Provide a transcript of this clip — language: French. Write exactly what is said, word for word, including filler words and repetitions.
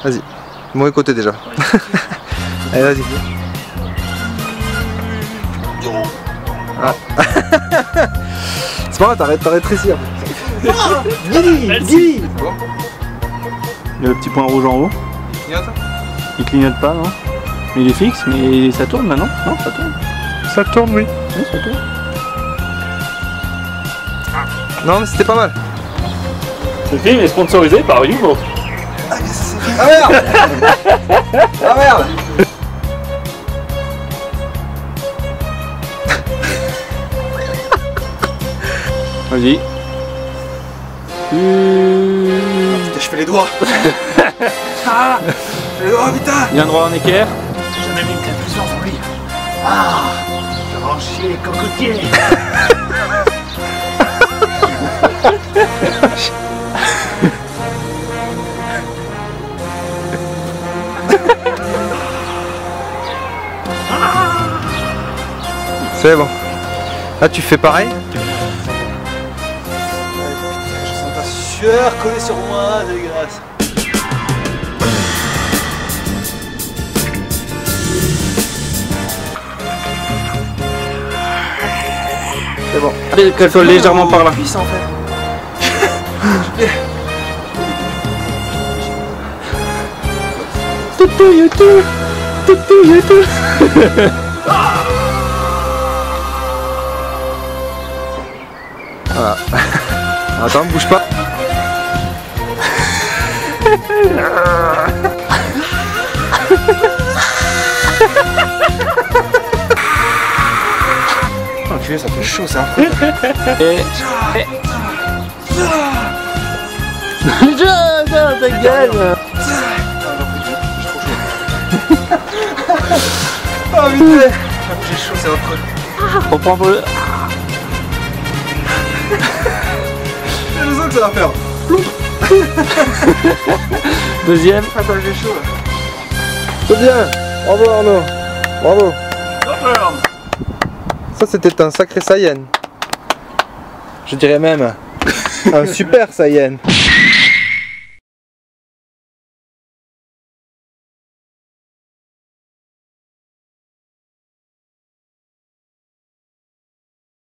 Vas-y. Mauvais côté déjà. Allez, vas-y. Ah. C'est pas grave, t'arrêtes, t'arrêtes rétréci. Guili, Guili. Il y a le petit point rouge en haut. Il clignote. Il clignote pas, non? Mais il est fixe, mais ça tourne maintenant? Non, ça tourne. Ça tourne, oui. Oui, ça tourne. Non, mais c'était pas mal. Ce film est sponsorisé par Yugo. Ah merde. Ah merde. Vas-y. Putain, je fais les doigts. Ah, je fais les doigts, putain. Il a un droit en équerre. J'ai jamais vu une telle puissance en lui. Ah, trancher les cocotiers. C'est bon. Là, tu fais pareil. Je sens ta sueur coller sur moi, c'est dégueulasse. C'est bon. Allez, qu'elle soit légèrement par là. Puissant en fait. Toutou YouTube. Toutou YouTube. Voilà. Attends, bouge pas. Enculé, ça fait chaud ça. Et... Et... J'adore ta gueule. Oh putain. J'ai chaud, c'est affreux. Reprends pour le... J'ai l'impression que ça va faire. Deuxième. Attends, j'ai chaud là. C'est bien. Bravo Arnaud. Bravo. Ça c'était un sacré Saiyan. Je dirais même un super Saiyan.